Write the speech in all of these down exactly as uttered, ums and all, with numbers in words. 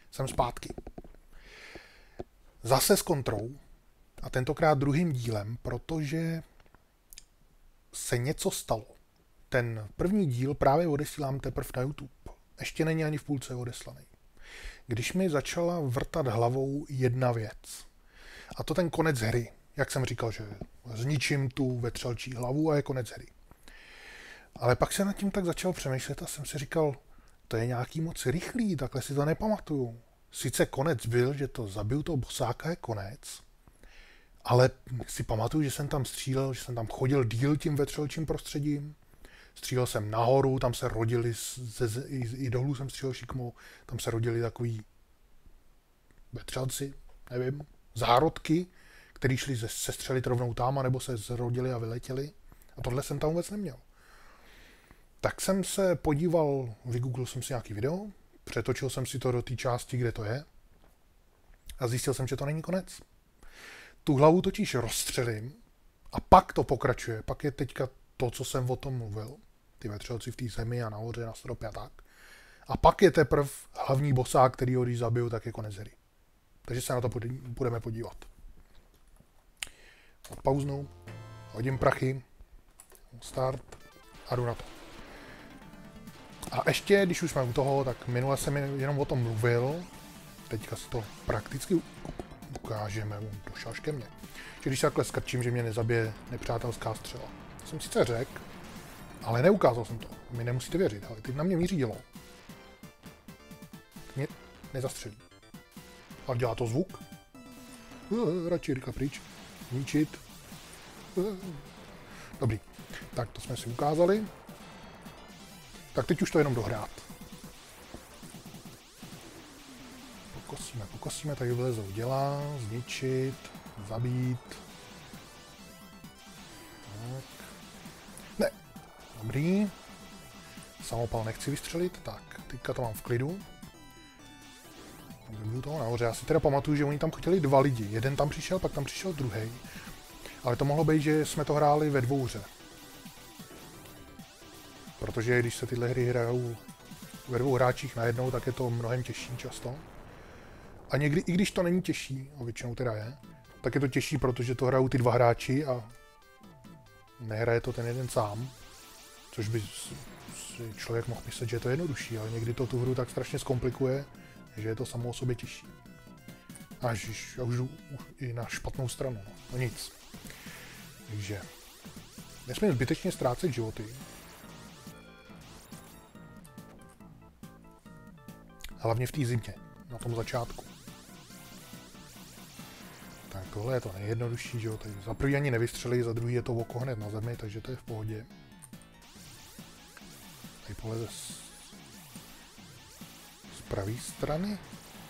jsem zpátky. Zase s kontrou a tentokrát druhým dílem, protože se něco stalo. Ten první díl právě odesílám teprve na YouTube. Ještě není ani v půlce odeslaný. Když mi začala vrtat hlavou jedna věc. A to ten konec hry. Jak jsem říkal, že zničím tu vetřelčí hlavu a je konec hry. Ale pak se nad tím tak začal přemýšlet a jsem si říkal, to je nějaký moc rychlý, takhle si to nepamatuju. Sice konec byl, že to zabiju toho bosáka, je konec, ale si pamatuju, že jsem tam střílel, že jsem tam chodil díl tím vetřelčím prostředím. Střílel jsem nahoru, tam se rodili, ze, ze, i, i dolů jsem střílel šikmou, tam se rodili takový vetřelci, nevím, zárodky, který šli ze, sestřelit rovnou tam, nebo se zrodili a vyletěli. A tohle jsem tam vůbec neměl. Tak jsem se podíval, vygooglil jsem si nějaký video, přetočil jsem si to do té části, kde to je a zjistil jsem, že to není konec. Tu hlavu totiž rozstřelím a pak to pokračuje. Pak je teďka to, co jsem o tom mluvil. Ty vetřelci v té zemi a nahoře na stropě a tak. A pak je teprve hlavní bosák, který ho když zabiju, tak je konec hry. Takže se na to budeme podívat. Odpauznu, hodím prachy, start a jdu na to. A ještě, když už jsme u toho, tak minule jsem jenom o tom mluvil, teďka si to prakticky ukážeme, on došel až ke mně. Že když se takhle skrčím, že mě nezabije nepřátelská střela. To jsem sice řekl, ale neukázal jsem to. Mi nemusíte věřit, ale teď na mě míří dělo. Mě nezastřelí. Ale dělá to zvuk. Uh, radši rychle pryč. Ničit. Uh. Dobrý. Tak to jsme si ukázali. Tak teď už to jenom dohrát. Pokosíme, pokosíme, tady vylezou děla, zničit, zabít. Tak. Ne. Dobrý. Samopal nechci vystřelit, tak, teďka to mám v klidu. Budu toho nahoře. Já si teda pamatuju, že oni tam chtěli dva lidi. Jeden tam přišel, pak tam přišel druhý. Ale to mohlo být, že jsme to hráli ve dvouře. Protože když se tyhle hry hrajou ve dvou hráčích najednou, tak je to mnohem těžší často. A někdy, i když to není těžší, a většinou teda je, tak je to těžší, protože to hrajou ty dva hráči a nehraje to ten jeden sám. Což by si člověk mohl myslet, že je to jednodušší, ale někdy to tu hru tak strašně zkomplikuje, že je to samo o sobě těžší. Až já už jdu i na špatnou stranu, no, no nic. Takže nesmím zbytečně ztrácet životy. Hlavně v té zimě, na tom začátku. Tak tohle je to nejjednodušší, že jo, tady za prvý ani nevystřelí, za druhý je to oko hned na zemi, takže to je v pohodě. Tady poleze z, z pravé strany.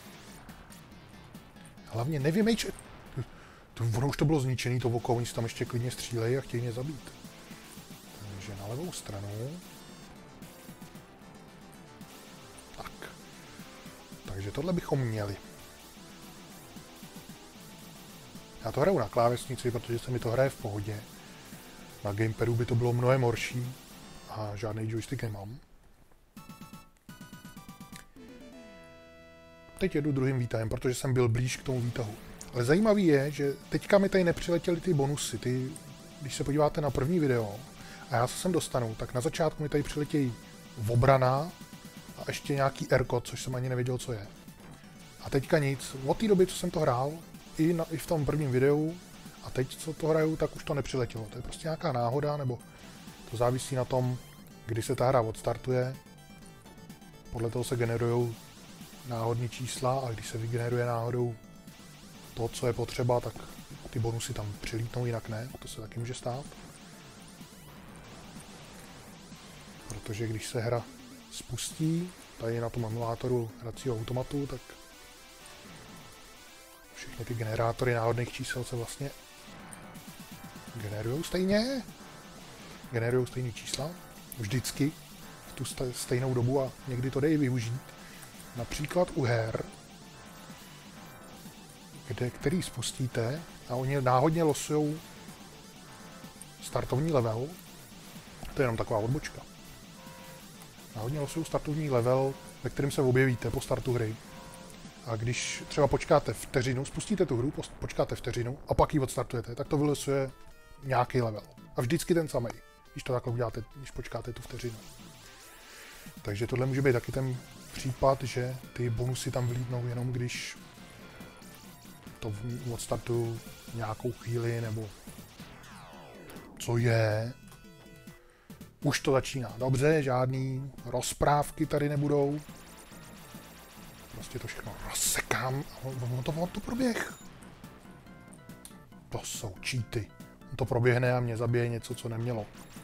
Hlavně nevymejče... To, ono už to bylo zničený, to oko, oni si tam ještě klidně střílejí a chtějí mě zabít. Takže na levou stranu. Tak. Takže tohle bychom měli. Já to hraju na klávesnici, protože se mi to hraje v pohodě. Na gamepadu by to bylo mnohem horší a žádný joystick nemám. Teď jedu druhým výtahem, protože jsem byl blíž k tomu výtahu. Ale zajímavý je, že teďka mi tady nepřiletěly ty bonusy. Ty, když se podíváte na první video a já se sem dostanu, tak na začátku mi tady přiletějí obrana a ještě nějaký R-kód, což jsem ani nevěděl, co je. A teďka nic. Od té doby, co jsem to hrál, i, na, i v tom prvním videu, a teď, co to hraju, tak už to nepřiletělo. To je prostě nějaká náhoda, nebo to závisí na tom, kdy se ta hra odstartuje. Podle toho se generují náhodné čísla a když se vygeneruje náhodou to, co je potřeba, tak ty bonusy tam přilítnou, jinak ne. To se taky může stát. Protože když se hra spustí, tady na tom emulátoru hracího automatu, tak všechny ty generátory náhodných čísel se vlastně generují stejně. Generují stejné čísla. Vždycky v tu stejnou dobu a někdy to jde i využít. Například u her, kde, který spustíte a oni náhodně losují startovní level. To je jenom taková odbočka. Náhodně losují startovní level, ve kterém se objevíte po startu hry. A když třeba počkáte vteřinu, spustíte tu hru, počkáte vteřinu a pak ji odstartujete, tak to vylosuje nějaký level. A vždycky ten samý, když to takhle uděláte, když počkáte tu vteřinu. Takže tohle může být taky ten případ, že ty bonusy tam vlídnou jenom když to odstartuju nějakou chvíli, nebo co je. Už to začíná. Dobře, žádný rozprávky tady nebudou. Prostě to všechno rozsekám a on to, on to proběh. To jsou cheaty. On to proběhne a mě zabije něco, co nemělo.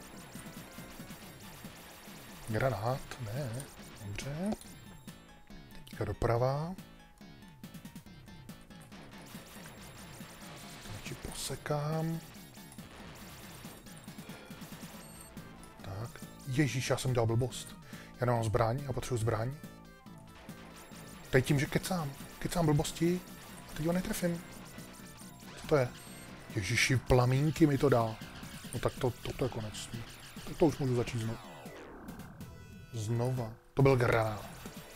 Granát, ne, dobře. Teďka doprava. Radši posekám. Tak, ježíš, já jsem dělal blbost. Já nemám zbraň, já potřebuji zbraň. Teď tím, že kecám. Kecám blbosti a teď ho netrefím. Co to je? Ježiši, plamínky mi to dá. No tak to, to, to je konec. Tak to už můžu začít znovu. Znova. To byl granát.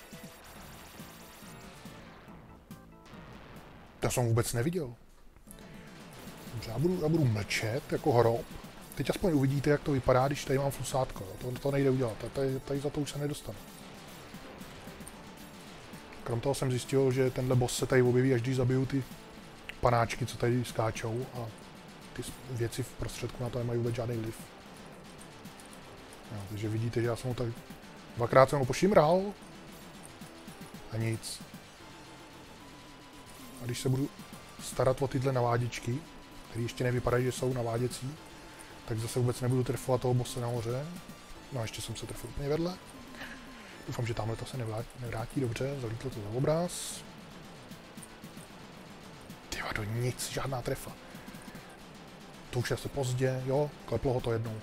To jsem vůbec neviděl. Dobře, já budu, já budu mlčet jako hrob. Teď aspoň uvidíte, jak to vypadá, když tady mám flusátko. To, to nejde udělat. Tady, tady za to už se nedostanu. Krom toho jsem zjistil, že tenhle boss se tady objeví, až když zabiju ty panáčky, co tady skáčou, a ty věci v prostředku na to nemají vůbec žádný vliv. No, takže vidíte, že já jsem ho tady dvakrát jsem ho pošimral a nic. A když se budu starat o tyhle naváděčky, které ještě nevypadají, že jsou naváděcí, tak zase vůbec nebudu trefovat toho bosse nahoře. No a ještě jsem se trefil úplně vedle. Doufám, že tamhle to se nevrátí dobře, zalítlo to za obraz. Tyva, to nic, žádná trefa. To už je asi pozdě, jo, kleplo ho to jednou.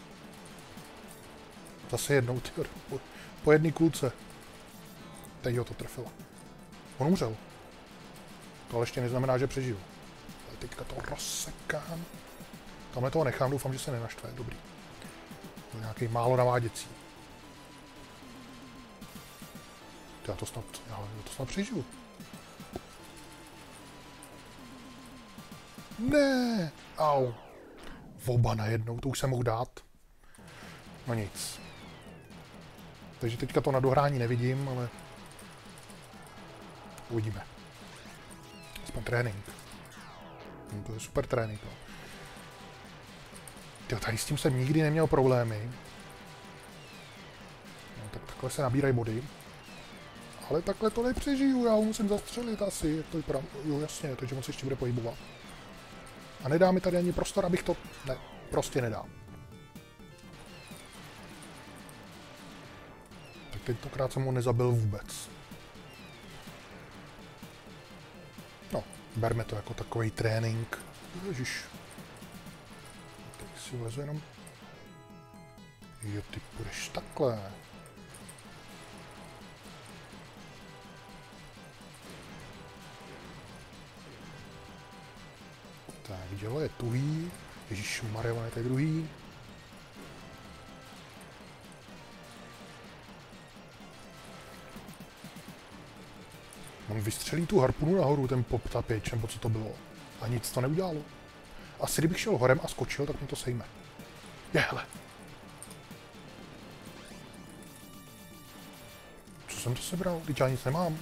Zase jednou, tyva, po, po jedné kulce. Teď ho to trefilo. On umřel. To ale ještě neznamená, že přežiju. Ale teďka to rozsekám. Tamhle toho nechám, doufám, že se nenaštve, dobrý. To nějaký málo naváděcí. Já to snad, já to snad přežiju. Ne, au. Oba najednou, to už jsem mohl dát. No nic. Takže teďka to na dohrání nevidím, ale uvidíme. Aspoň trénink. No, to je super trénink. No. Tyjo, tady s tím jsem nikdy neměl problémy. No, tak takhle se nabírají body. Ale takhle to nepřežiju, já ho musím zastřelit asi, jak to vypadá. Jo, jasně, takže on se ještě bude pohybovat. A nedá mi tady ani prostor, abych to... Ne, prostě nedá. Tak tentokrát jsem ho nezabil vůbec. No, berme to jako takový trénink. Ježiš. Teď si vlezu jenom... Jo, ty půjdeš takhle. Tak, dělo je tuhý. Ježišmarja, on je tady druhý. On vystřelí tu harpunu nahoru, ten poptapěč, nebo co to bylo. A nic to neudělalo. Asi kdybych šel horem a skočil, tak mě to sejme. Je, hele. Co jsem to sebral? Teď já nic nemám.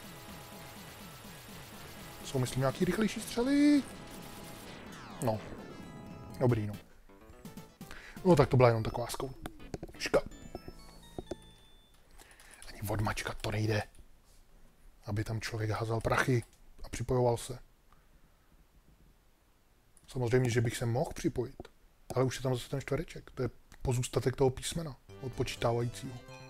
Jsou, myslím, nějaký rychlejší střely. No. Dobrý, no. No tak to byla jenom taková zkouška. Ani odmačka to nejde. Aby tam člověk házel prachy a připojoval se. Samozřejmě, že bych se mohl připojit. Ale už je tam zase ten čtvereček. To je pozůstatek toho písmena odpočítávajícího.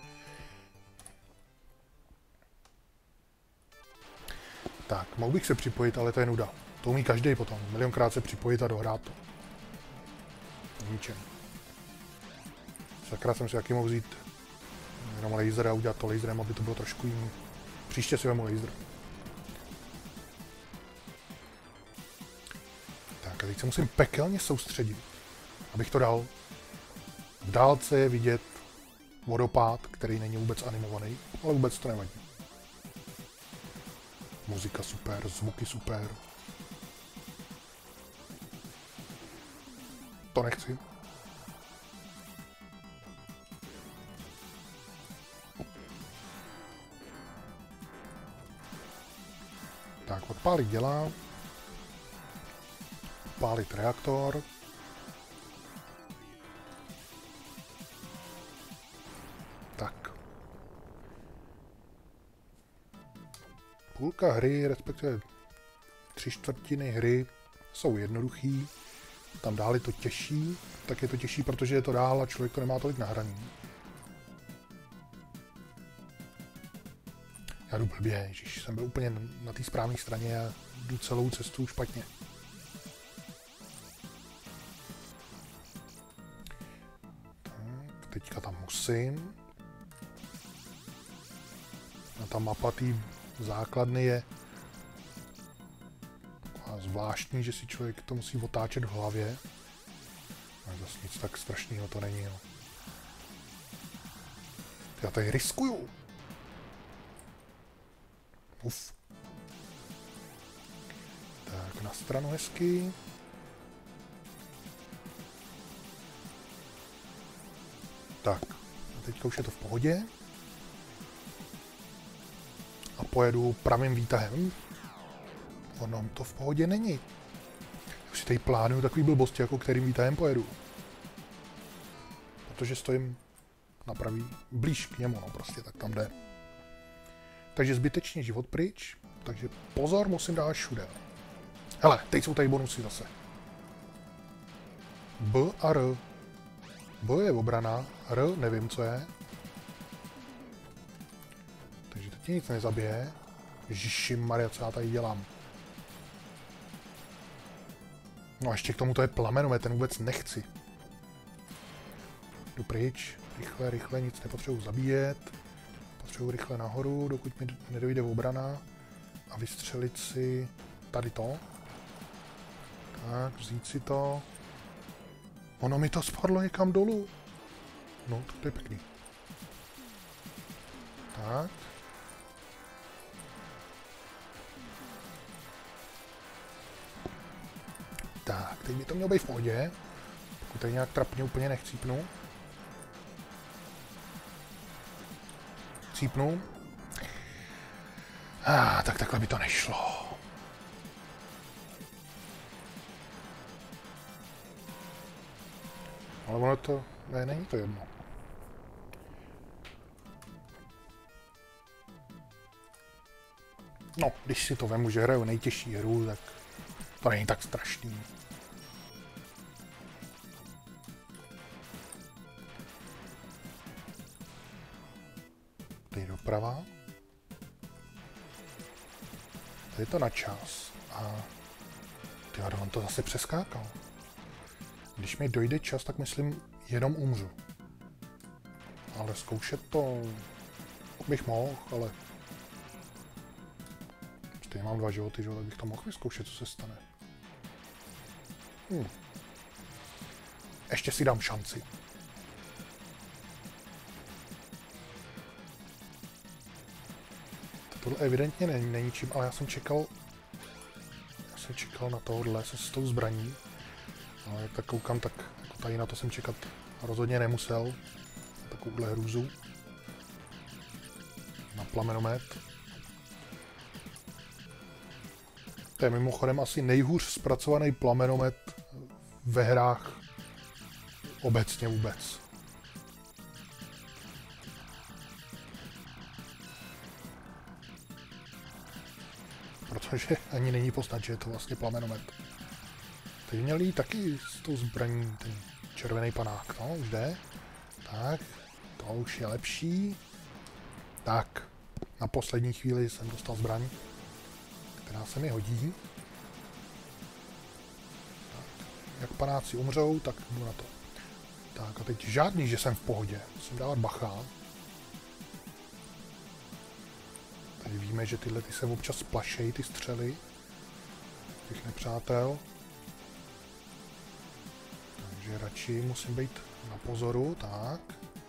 Tak, mohl bych se připojit, ale to je nuda. To umí každý potom. Milionkrát se připojit a dohrát to. Ničem. Zakrát jsem si taky mohl vzít jenom laser a udělat to laserem, aby to bylo trošku jiný. Příště si vemu laser. Tak a teď se musím pekelně soustředit, abych to dal. V dálce je vidět vodopád, který není vůbec animovaný, ale vůbec to nevadí. Muzika super, zvuky super. To nechci. Tak, odpálit dělá. Odpálit reaktor. Tak. Půlka hry, respektive tři čtvrtiny hry jsou jednoduchý. Tam dál je to těžší, tak je to těžší, protože je to dál a člověk to nemá tolik nahraný. Já jdu blbě, ježiš, jsem byl úplně na té správné straně a jdu celou cestu špatně. Tak, teďka tam musím. A ta mapa té základny je taková zvláštní, že si člověk to musí otáčet v hlavě. Ale zase nic tak strašného to není. No. Já tady riskuju. Uf. Tak, na stranu hezky. Tak, a teďka už je to v pohodě. A pojedu pravým výtahem. Ono to v pohodě není. Už si tady plánuju takový blbosti, jako kterým výtahem pojedu. Protože stojím na pravý, blíž k němu, no prostě, tak tam jde. Takže zbytečně život pryč, takže pozor, musím dát všude. Hele, teď jsou tady bonusy zase. B a R. B je obrana, R nevím, co je. Takže teď nic nezabije. Ježišimaria, co já tady dělám. No a ještě k tomu to je plamenové, ten vůbec nechci. Jdu pryč, rychle, rychle, nic nepotřebuji zabíjet. Potřebuji rychle nahoru, dokud mi nedojde obrana. A vystřelit si tady to. Tak, vzít si to. Ono mi to spadlo někam dolů. No, to je pěkný. Tak. Tak, teď by to mělo být v pohodě. Pokud tady nějak trapně úplně nechcípnu. Cípnu. Ah, tak takhle by to nešlo. Ale ono to... Ne, není to jedno. No, když si to vemu, že hraju nejtěžší hru, tak to není tak strašný. Tady doprava. Tady je to na čas. A tyhle, on to zase přeskákal. Když mi dojde čas, tak myslím, jenom umřu. Ale zkoušet to bych mohl, ale stejně mám dva životy, že? Tak bych to mohl vyzkoušet, co se stane. Hm. Ještě si dám šanci. Tohle evidentně není, není čím, ale já jsem čekal, já jsem čekal na tohle se s tou zbraní. Ale jak tak koukám, tak jako tady na to jsem čekat rozhodně nemusel. Na takovouhle hrůzu. Na plamenomet. To je mimochodem asi nejhůř zpracovaný plamenomet ve hrách obecně vůbec. Protože ani není poznat, že je to vlastně plamenomet. Teď měl jít taky s tou zbraní ten červený panák, no, už jde. Tak, to už je lepší. Tak, na poslední chvíli jsem dostal zbraň, která se mi hodí. Tak, jak panáci umřou, tak jdu na to. Tak a teď žádný, že jsem v pohodě. Musím dávat bacha. Tady víme, že tyhle ty se občas splašejí, ty střely těch nepřátel. Takže radši musím být na pozoru, tak.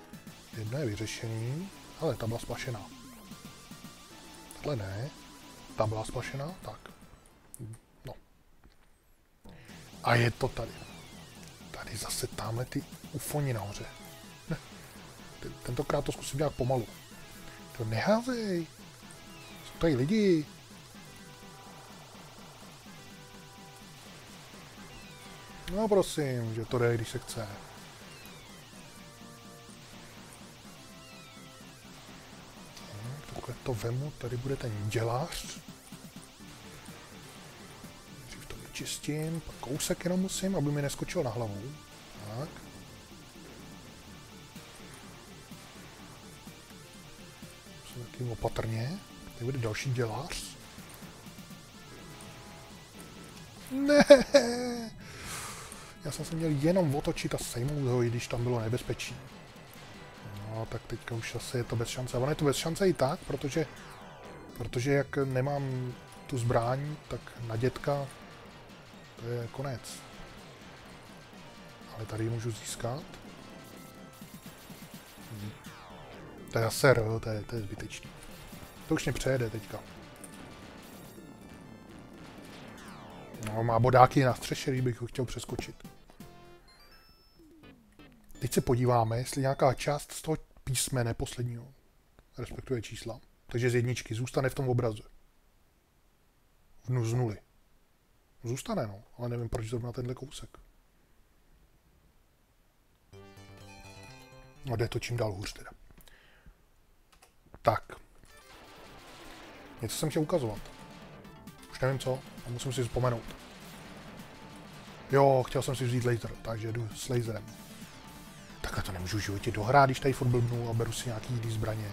Jedno je vyřešený, ale ta byla splašená. Tohle ne. Ta byla splašená, tak. No. A je to tady. Tady zase tamhle ty ufoni nahoře. Ne. Tentokrát to zkusím nějak pomalu. To neházej. Jsou tady lidi. No prosím, že to jde, když se chce. Takhle to vemu, tady bude ten dělář. Dřív to vyčistím, pak kousek jenom musím, aby mi neskočil na hlavu. Tak. Musím takým opatrně. Tady bude další dělář. Ne. Já jsem se měl jenom otočit a sejmout ho, i když tam bylo nebezpečí. No, tak teďka už asi je to bez šance. A ono je to bez šance i tak, protože, protože jak nemám tu zbraň, tak na dětka to je konec. Ale tady ji můžu získat. To je zase R, to je, to je zbytečný. To už mě přejede teďka. No, má bodáky na střeše, když bych ho chtěl přeskočit. Teď se podíváme, jestli nějaká část z toho písmene posledního respektuje čísla. Takže z jedničky zůstane v tom obraze. Z nuly. Zůstane, no, ale nevím, proč zrovna tenhle kousek. No, jde to čím dál hůř teda. Tak. Něco jsem chtěl ukazovat. Už nevím co, a musím si vzpomenout. Jo, chtěl jsem si vzít laser, takže jdu s laserem. Takhle to nemůžu v životě dohrát, když tady furt blbnu a beru si nějaký jiný zbraně.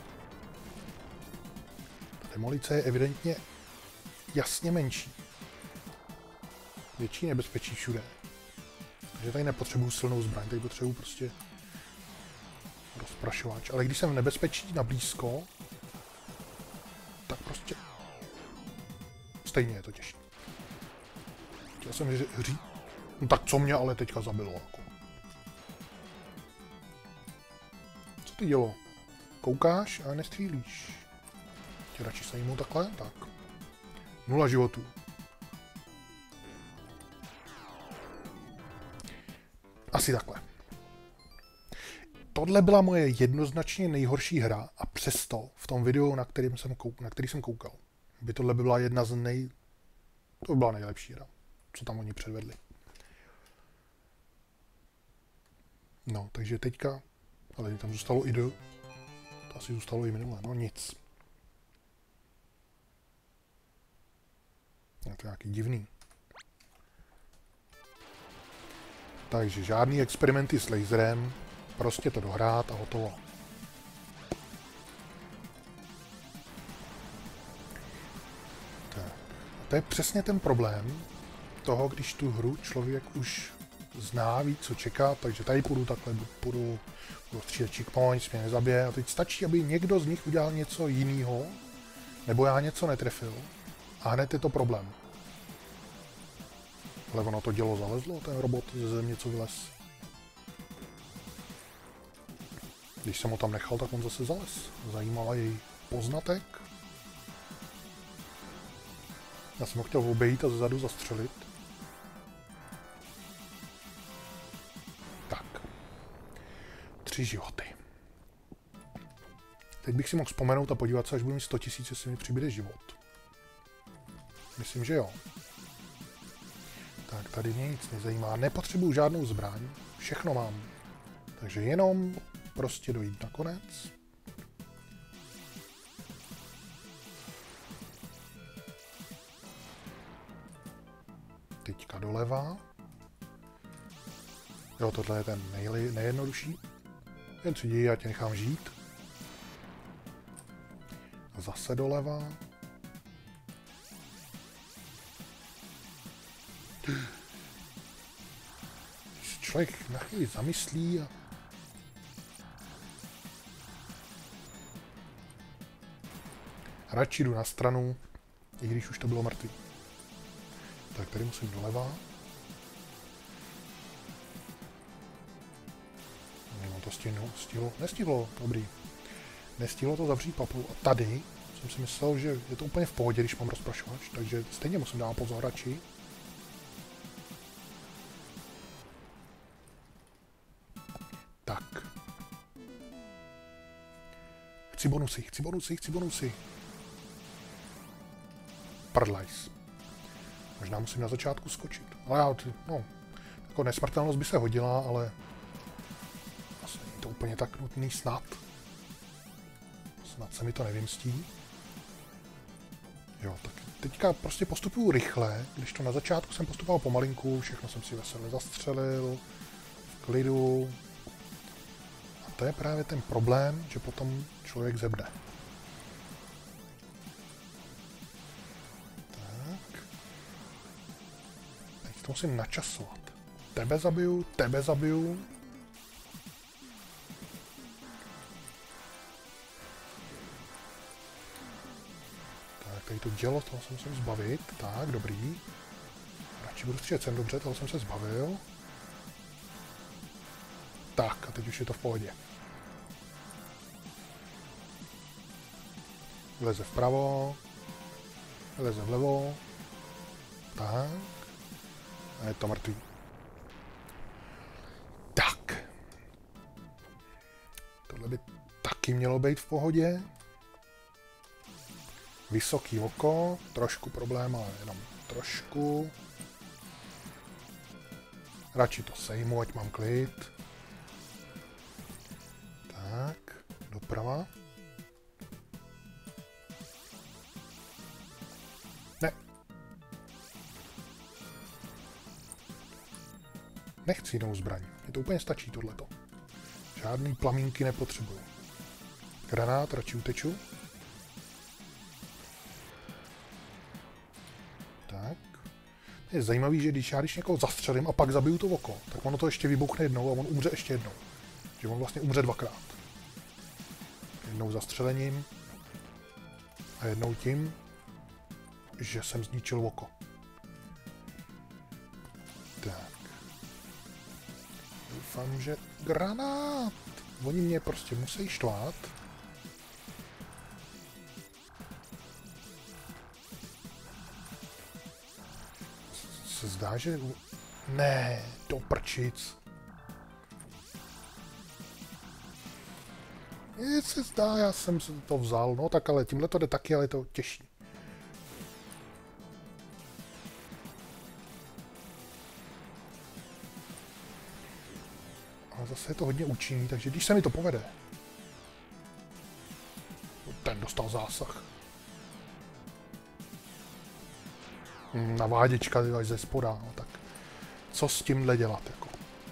Ta demolice je evidentně jasně menší. Větší nebezpečí všude. Takže tady nepotřebuju silnou zbraň, tady potřebuju prostě rozprašovač. Ale když jsem v nebezpečí na blízko, tak prostě stejně je to těžké. Chtěl jsem hří. No tak co mě ale teďka zabilo jako. Co ty dělo? Koukáš a nestřílíš. Tě radši sejmu takhle? Tak. Nula životů. Asi takhle. Tohle byla moje jednoznačně nejhorší hra a přesto v tom videu, na, kterým jsem kouk- na který jsem koukal, by tohle by byla jedna z nej... To by byla nejlepší hra, co tam oni předvedli. No, takže teďka... Ale tam zůstalo i do... To asi zůstalo i minule, no nic. Je to nějaký divný. Takže žádný experimenty s laserem, prostě to dohrát a hotovo. Tak. A to je přesně ten problém toho, když tu hru člověk už zná, ví, co čeká, takže tady půjdu takhle, půjdu, půjdu střílet checkpoints, mě nezabije a teď stačí, aby někdo z nich udělal něco jiného, nebo já něco netrefil a hned je to problém. Ale ono to dělo zalezlo, ten robot ze země, co vylez. Když jsem ho tam nechal, tak on zase zalez. Zajímavý poznatek. Já jsem ho chtěl obejít a zezadu zastřelit. Tak. Tři životy. Teď bych si mohl vzpomenout a podívat se, až budu mít sto tisíc, jestli mi přibude život. Myslím, že jo. Tak, tady mě nic nezajímá. Nepotřebuju žádnou zbraň. Všechno mám. Takže jenom prostě dojít na konec. Teďka doleva. Jo, tohle je ten nejli, nejjednodušší. Jen si dějí, já tě nechám žít. Zase doleva. Člověk na chvíli zamyslí a... Radši jdu na stranu, i když už to bylo mrtvý. Tak tady musím doleva. Mimo to stihlo, stihlo, nestihlo, dobrý. Nestihlo to zavřít papu. A tady Jsem si myslel, že je to úplně v pohodě, když mám rozprašovač, takže stejně musím dát pozor radši. Tak. Chci bonusy, chci bonusy, chci bonusy. Prdlajs. Možná musím na začátku skočit. Ale já, no, jako nesmrtelnost by se hodila, ale vlastně není to úplně tak nutný snad. Snad se mi to nevymstí. Jo, tak teďka prostě postupuju rychle, když to na začátku jsem postupoval pomalinku, všechno jsem si veselé zastřelil, v klidu. A to je právě ten problém, že potom člověk zebne. Tak. Teď to musím načasovat. Tebe zabiju, tebe zabiju. Tady to dělo, toho se musím zbavit. Tak, dobrý. Radši budu střílet sem, dobře, toho jsem se zbavil. Tak, a teď už je to v pohodě. Leze vpravo. Leze vlevo. Tak. A je to mrtvý. Tak. Tohle by taky mělo být v pohodě. Vysoký oko, trošku problém, ale jenom trošku. Radši to sejmu, ať mám klid. Tak, doprava. Ne. Nechci jinou zbraň. Mně to úplně stačí tohleto. Žádný plamínky nepotřebuju. Granát, radši uteču. Je zajímavý, že když já když někoho zastřelím a pak zabiju to oko, tak ono to ještě vybuchne jednou a on umře ještě jednou. Že on vlastně umře dvakrát. Jednou zastřelením a jednou tím, že jsem zničil oko. Tak. Doufám, že granát! Oni mě prostě musí štvát. Se zdá, že... Ne, do prčic. Je, se zdá, já jsem si to vzal, no tak ale tímhle to jde taky, ale je to těžší. Ale zase je to hodně účinný, takže když se mi to povede... Ten dostal zásah. Naváděčka až ze spoda, no tak co s tímhle dělat, jako?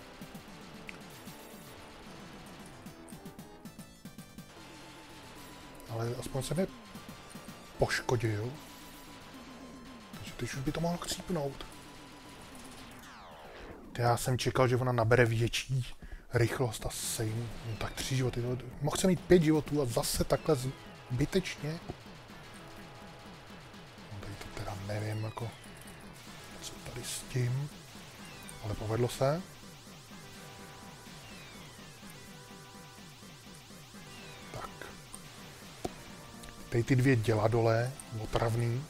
Ale aspoň se mi poškodil. Takže teď už by to mohlo chcípnout. Já jsem čekal, že ona nabere větší rychlost a sejmu. No tak tři životy. Mohl jsem mít pět životů a zase takhle zbytečně. No tady to teda nevím, jako co tady s tím. Ale povedlo se. Tak. Tady ty dvě děla dole, otravný.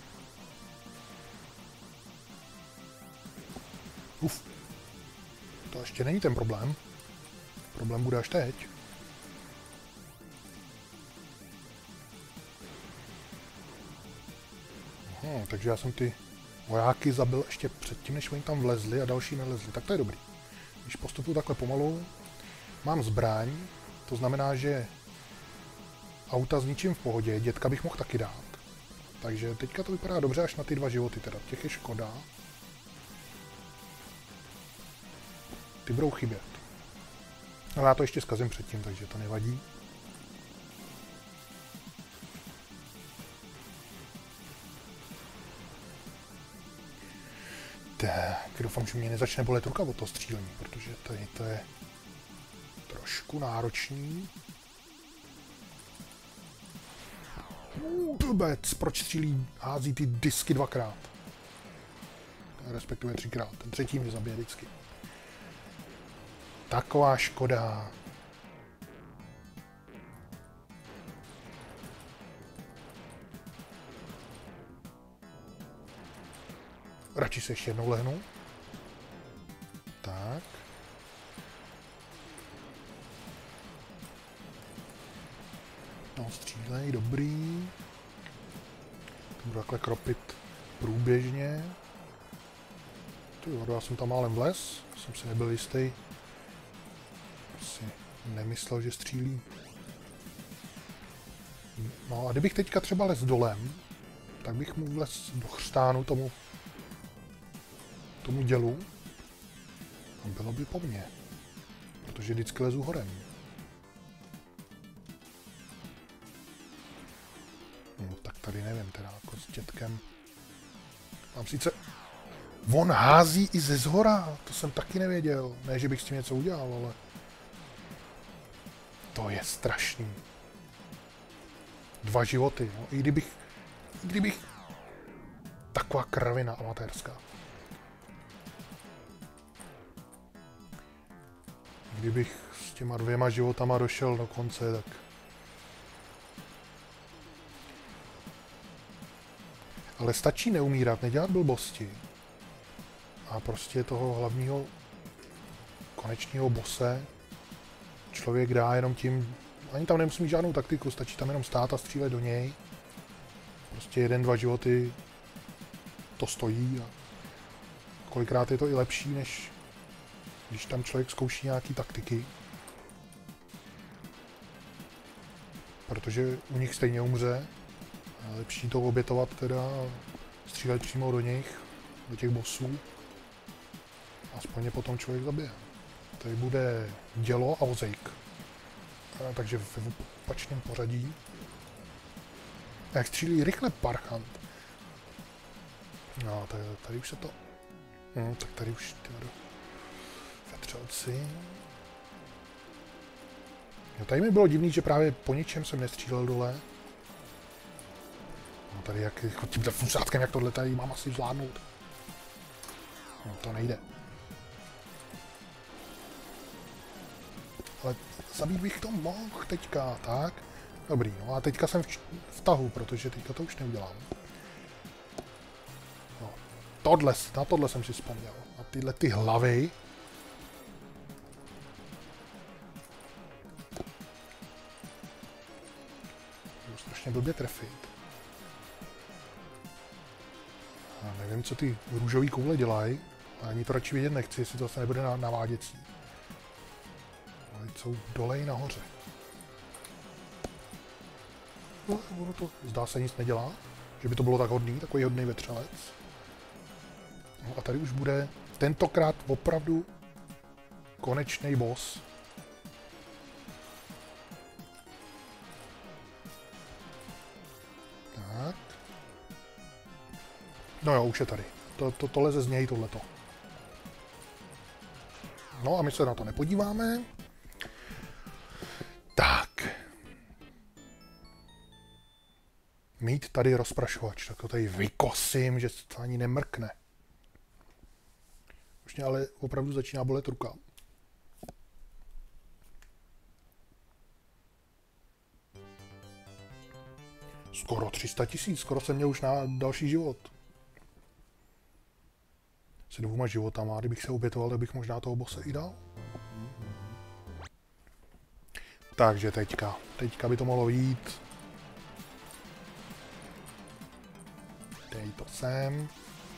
Uf. To ještě není ten problém. Problém bude až teď. Aha, takže já jsem ty vojáky zabil ještě předtím, než oni tam vlezli a další nelezli. Tak to je dobrý. Když postupuju takhle pomalu, mám zbraň, to znamená, že auta zničím v pohodě, dětka bych mohl taky dát. Takže teďka to vypadá dobře až na ty dva životy, teda těch je škoda. Ty budou chybět. Ale já to ještě zkazím předtím, takže to nevadí. Tak, doufám, že mě nezačne bolet ruka od toho střílení, protože tady to je trošku náročný. Blbec, proč střílí, hází ty disky dvakrát? Respektive třikrát, ten třetí mě zabije vždycky. Taková škoda. radši se ještě jednou lehnu. Tak. No, střílej, dobrý. To budu takhle kropit průběžně. Ty, já jsem tam málem vlez, jsem si nebyl jistý. Asi nemyslel, že střílí. No a kdybych teďka třeba les dolem, tak bych mu vlez do chřtánu tomu, tomu dělu. A bylo by po mně. Protože vždycky lezu horem. No tak tady nevím teda, jako s dětkem. Mám sice... On hází i ze zhora, to jsem taky nevěděl. Ne, že bych s tím něco udělal, ale... To je strašný. Dva životy, no. I kdybych... I kdybych... Taková kravina amatérská. Kdybych s těma dvěma životama došel do konce, tak... Ale stačí neumírat, nedělat blbosti. A prostě toho hlavního konečního bose člověk dá jenom tím, ani tam nemusí mít žádnou taktiku, stačí tam jenom stát a střílet do něj. Prostě jeden, dva životy to stojí a kolikrát je to i lepší, než když tam člověk zkouší nějaký taktiky. Protože u nich stejně umře. A lepší to obětovat teda a střílet přímo do nich, do těch bossů. Aspoň je potom člověk zabije. Tady bude dělo a ozejk. A takže v opačném pořadí. A jak střílí rychle parchant. No, tady, tady už se to... No, tak tady už ty vetřelci. No, tady mi bylo divný, že právě po ničem jsem nestřílel dole. No, tady jak tímhle fusátkem, jak tohle tady mám asi zvládnout. No, to nejde. Ale zabít bych to mohl teďka, tak? Dobrý, no a teďka jsem v, v tahu, protože teďka to už neudělám. No, tohle, na tohle jsem si vzpomněl. Na tyhle ty hlavy. Budu strašně blbě trefit. A nevím, co ty růžové koule dělají. Ani to radši vidět nechci, jestli to zase nebude naváděcí. Ale jsou dole i nahoře. No, ono to zdá se nic nedělá. Že by to bylo tak hodný, takový hodný vetřelec. No a tady už bude tentokrát opravdu konečný boss. Tak. No jo, už je tady. To, to, to leze z něj, tohleto. No a my se na to nepodíváme. Tak. Mít tady rozprašovač, tak to tady vykosím, že to ani nemrkne. Už mě ale opravdu začíná bolet ruka. Skoro tři sta tisíc, skoro jsem měl už na další život. Se dvouma životama, kdybych se obětoval, tak bych možná toho bose i dal. Takže teďka, teďka by to mohlo jít. Dej to sem.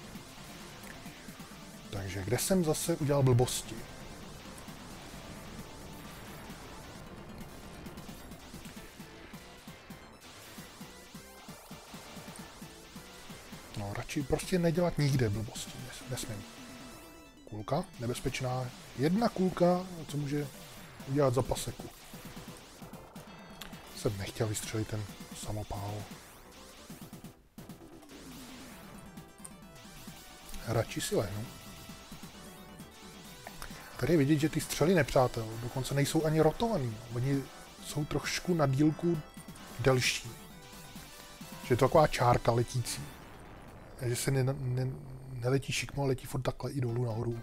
Takže kde jsem zase udělal blbosti? No, radši prostě nedělat nikde blbosti, nesmím. Kulka, nebezpečná. Jedna kulka, co může udělat za paseku. Jsem nechtěl vystřelit ten samopál. Radši si lehnu. Tady je vidět, že ty střely nepřátel dokonce nejsou ani rotovaný. Oni jsou trošku na dílku delší. Že je to taková čárka letící. Takže se ne, ne, neletí šikmo, letí furt takhle i dolů nahoru.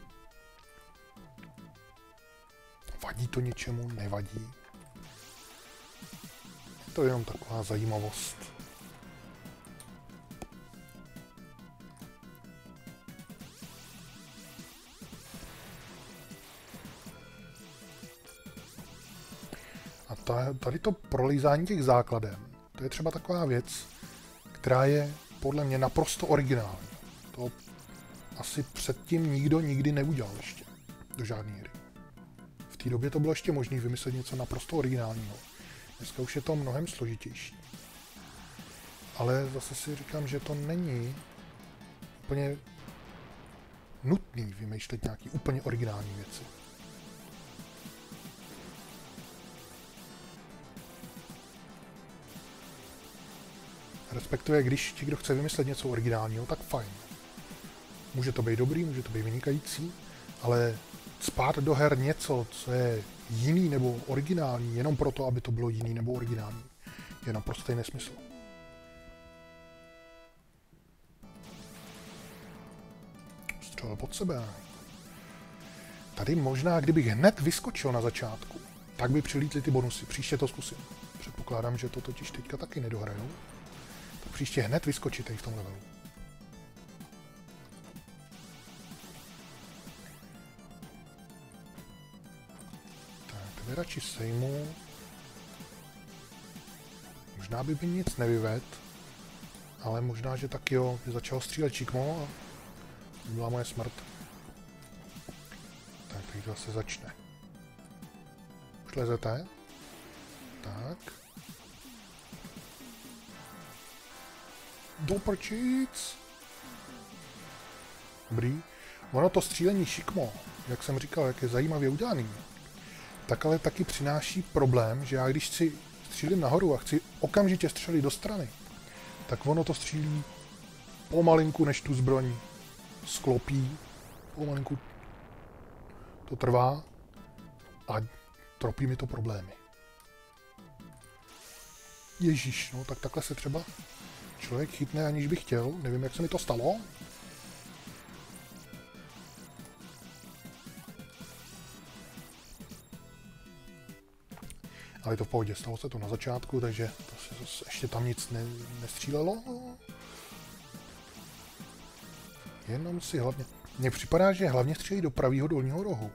Vadí to něčemu? Nevadí. Je to jenom taková zajímavost. tady to prolízání těch základen, to je třeba taková věc, která je podle mě naprosto originální. To asi předtím nikdo nikdy neudělal ještě do žádné hry. V té době to bylo ještě možné vymyslet něco naprosto originálního. Dneska už je to mnohem složitější. Ale zase si říkám, že to není úplně nutný vymýšlet nějaký úplně originální věci. Respektive, když někdo chce vymyslet něco originálního, tak fajn. Může to být dobrý, může to být vynikající, ale cpát do her něco, co je jiný nebo originální, jenom proto, aby to bylo jiný nebo originální, je naprostý nesmysl. Střelil pod sebe. Tady možná, kdybych hned vyskočil na začátku, tak by přilítly ty bonusy. Příště to zkusím. Předpokládám, že to totiž teďka taky nedohrajou. Tak příště hned vyskočit v tom levelu. Tak, tebe radši sejmu. Možná by mi nic nevyvedl, ale možná, že tak jo, že začal střílet čikmo a byla moje smrt. Tak, teď to zase začne. Už lezete? Tak. Do prčic. Dobrý. Ono to střílení šikmo, jak jsem říkal, jak je zajímavě udělaný, tak ale taky přináší problém, že já když si střílím nahoru a chci okamžitě střelit do strany, tak ono to střílí pomalinku, než tu zbraň sklopí. Pomalinku to trvá a tropí mi to problémy. Ježíš, no tak takhle se třeba člověk chytne, aniž by chtěl. Nevím, jak se mi to stalo. Ale je to v pohodě, stalo se to na začátku, takže to se, ještě tam nic ne, nestřílelo. Jenom si hlavně... Mně připadá, že hlavně střílí do pravého dolního rohu.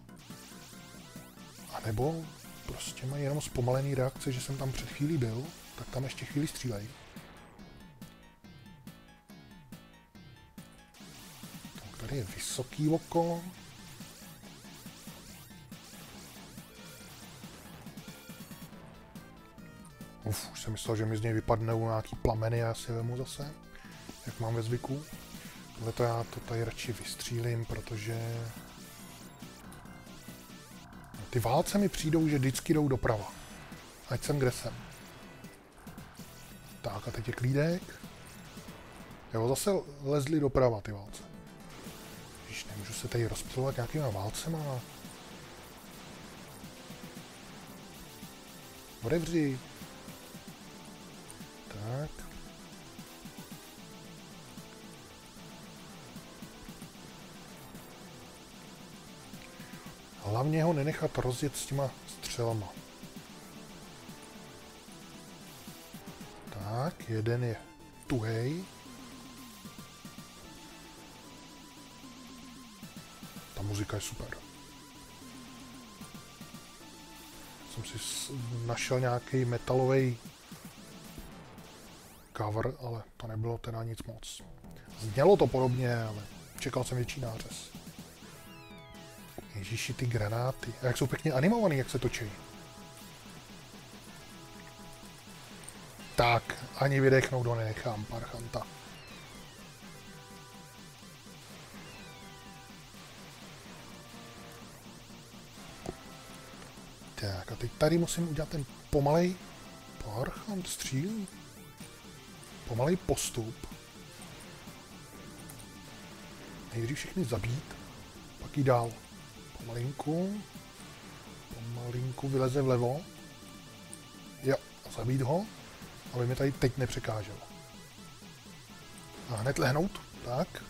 A nebo prostě mají jenom zpomalený reakce, že jsem tam před chvílí byl, tak tam ještě chvíli střílejí. Tak tady je vysoký oko. Uf, už jsem myslel, že mi z něj vypadnou nějaký plameny, já si je vemu zase, jak mám ve zvyku. Tohle to já to tady radši vystřílím, protože ty válce mi přijdou, že vždycky jdou doprava. Ať jsem kde jsem. Tak a teď je klídek. Jo, zase lezli doprava ty válce. Když nemůžu se tady rozptilovat nějakýma válcema. Odevři. Tak. Hlavně ho nenechat rozjet s těma střelama. Tak, jeden je tuhej. Ta muzika je super. Jsem si našel nějaký metalový cover, ale to nebylo teda nic moc. Znělo to podobně, ale čekal jsem větší nářez. Ježíši, ty granáty. A jak jsou pěkně animovaný, jak se točí. Tak, ani vydechnout ho nenechám, parchanta. Tak a teď tady musím udělat ten pomalej parchant stříl. Pomalej postup. Nejdřív všechny zabít, pak jít dál. Pomalinku. Pomalinku vyleze vlevo. Jo, a zabít ho, aby mi tady teď nepřekážel. A hned lehnout, tak.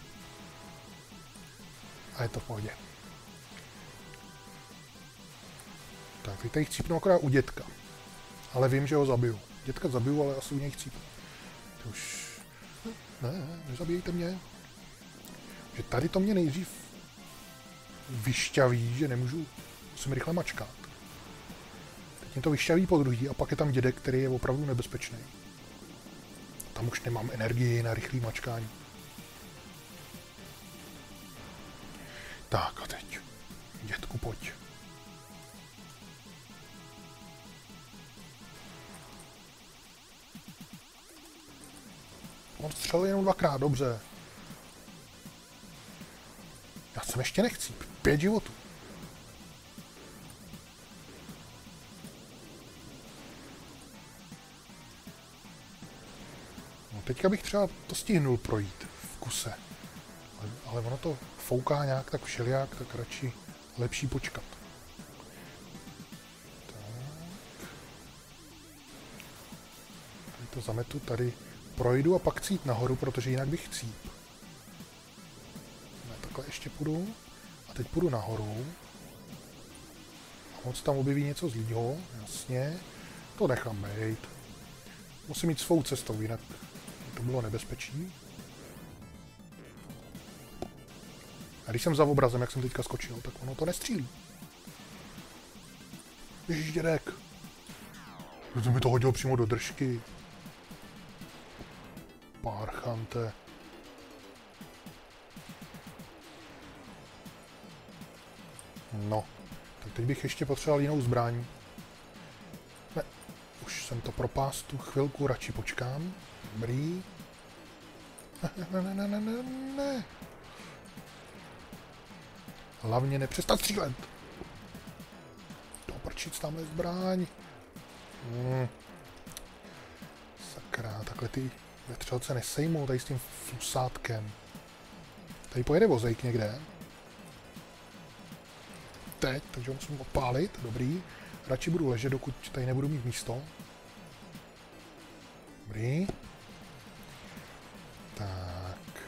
A je to v pohodě. Tak, teď tady chcípnu akorát u dětka. Ale vím, že ho zabiju. Dětka zabiju, ale asi u něj chcípnu. To už... Ne, nezabijejte mě. Že tady to mě nejdřív vyšťaví, že nemůžu... Musím rychle mačkat. Teď Mě to vyšťaví po druhý a pak je tam dědek, který je opravdu nebezpečný. Tam už nemám energii na rychlý mačkání. Tak a teď. Dětku, pojď. On střelil jenom dvakrát, dobře. Já jsem ještě nechci. Pět životů. No teďka bych třeba to stihnul projít v kuse. Ale, ale ono to fouká nějak tak všelijak, tak radši lepší počkat. Tak. Tady to zametu, tady projdu a pak chci jít nahoru, protože jinak bych cíp. Ne, takhle ještě půjdu. A teď půjdu nahoru. A moc tam objeví něco zlýho, jasně. To nechám bejt. Musím jít svou cestou, jinak to bylo nebezpečí. A když jsem za obrazem, jak jsem teďka skočil, tak ono to nestřílí. Ježiš, dědek. Protože mi to hodil přímo do držky. Párchante. No, tak teď bych ještě potřeboval jinou zbraň. Ne, už jsem to propás tu chvilku, radši počkám. Dobrý. Ne, ne, ne, ne, ne, ne. Hlavně nepřestat střílet. Doprčit tamhle zbraň. Hmm. Sakra, takhle ty vetřelce nesejmou tady s tím flusátkem. Tady pojede vozejk někde. Teď, takže ho musím odpálit, dobrý. Radši budu ležet, dokud tady nebudu mít místo. Dobrý. Tak.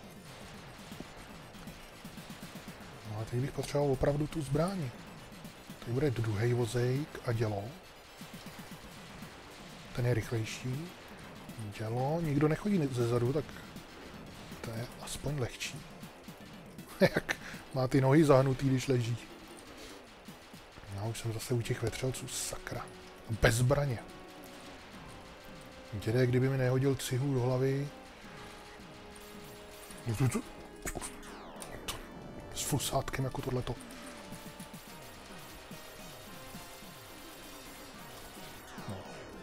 No a teď bych potřeboval opravdu tu zbraň. Tady bude druhý vozejk a dělo. Ten je rychlejší. Dělo, nikdo nechodí ze zadu, tak to je aspoň lehčí. Jak má ty nohy zahnutý, když leží. Já už jsem zase u těch vetřelců, sakra. Bez zbraně. Dědek, kdyby mi nehodil cihlu do hlavy. S flusátkem jako tohleto. No.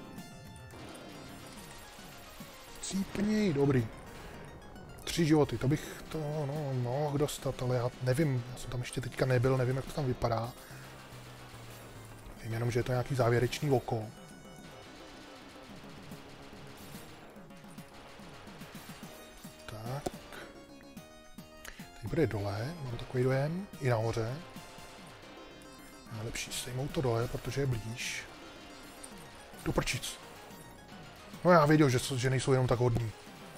Cípněj, dobrý. Tři životy, to bych to no, mohl dostat, ale já nevím, já jsem tam ještě teďka nebyl, nevím, jak to tam vypadá. Vím jenom, že je to nějaký závěrečný oko. Tak. Teď bude dole, mám takový dojem, i nahoře. Je lepší sejmout to dole, protože je blíž. Do prčic. No já věděl, že, že nejsou jenom tak hodní.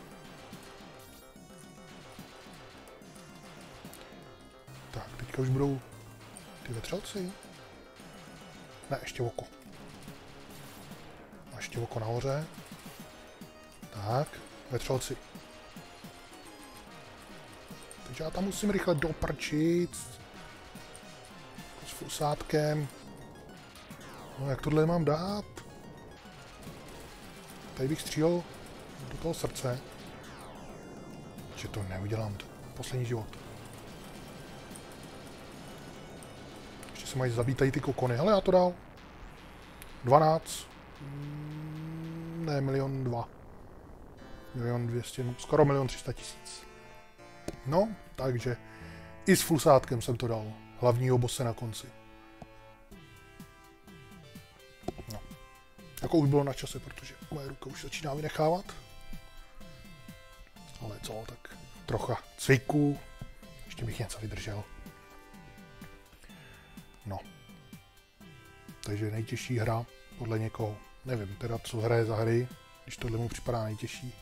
Tak, teďka už budou ty vetřelci. Ne, ještě oko. A ještě oko nahoře. Tak, vetřelci. Takže já tam musím rychle doprčit. S flusátkem. No jak tohle mám dát? Tady bych střílel do toho srdce. Že to neudělám. To poslední život. Ještě se mají zabít tady ty kokony. Hele, já to dal. dvanáct. Ne, milion dva. Milion dvěstě, no, skoro milion tři sta tisíc. No, takže i s flusátkem jsem to dal. Hlavního bose na konci. No. Jako už bylo na čase, protože moje ruka už začíná vynechávat. Ale co, tak trocha cviku. Ještě bych něco vydržel. No. Takže nejtěžší hra podle někoho. Nevím teda, co hraje za hry, když tohle mu připadá nejtěžší.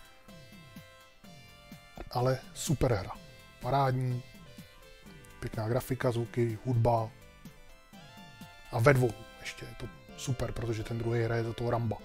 Ale super hra. Parádní. Pěkná grafika, zvuky, hudba. A ve dvou ještě je to super, protože ten druhý hraje za toho Ramba.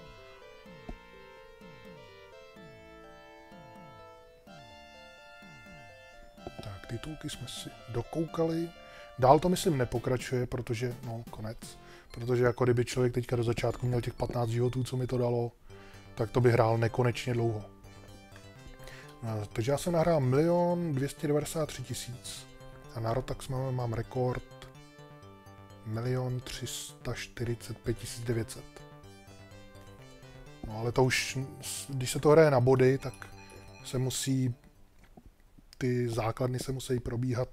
Tak, titulky jsme si dokoukali. Dál to myslím nepokračuje, protože, no, konec. protože jako kdyby člověk teďka do začátku měl těch patnáct životů, co mi to dalo, tak to by hrál nekonečně dlouho. No, takže já jsem nahrál milion dvě stě devadesát tři tisíc a na Rotax mám, mám rekord milion tři sta čtyřicet pět tisíc devět set. No ale to už, když se to hraje na body, tak se musí, ty základny se musí probíhat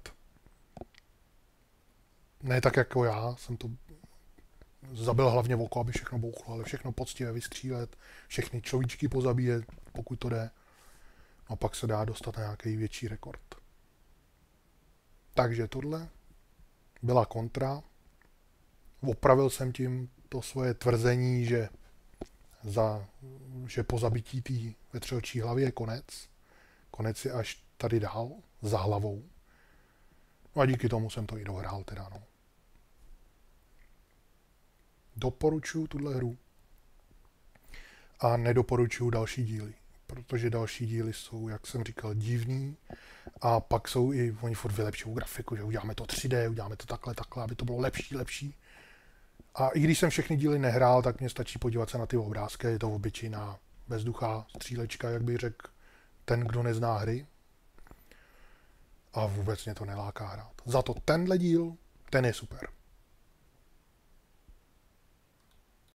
ne tak jako já, jsem to zabil hlavně v oko, aby všechno bouchlo, ale všechno poctivě vystřílet, všechny človíčky pozabíjet, pokud to jde. A pak se dá dostat na nějaký větší rekord. Takže tohle byla kontra. Opravil jsem tím to svoje tvrzení, že, za, že po zabití té vetřelčí hlavy je konec. Konec je až tady dál, za hlavou. No a díky tomu jsem to i dohrál teda, no. Doporučuji tuhle hru a nedoporučuji další díly, protože další díly jsou, jak jsem říkal, divný a pak jsou i, oni furt vylepšují grafiku, že uděláme to tři dé, uděláme to takhle, takhle, aby to bylo lepší, lepší. A i když jsem všechny díly nehrál, tak mě stačí podívat se na ty obrázky, je to obyčejná bezduchá střílečka, jak bych řekl ten, kdo nezná hry. A vůbec mě to neláká hrát. Za to tenhle díl, ten je super.